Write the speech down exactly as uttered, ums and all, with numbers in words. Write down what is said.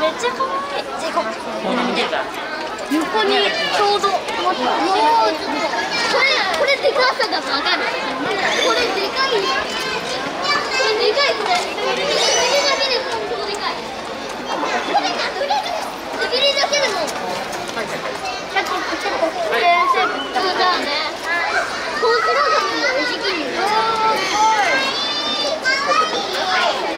っちゃ可愛い。じゃあ行こう。 これ見てるから。 横にちょうどもうこれこれでかさがわかる。これでかい。これでかいこれ。これだけで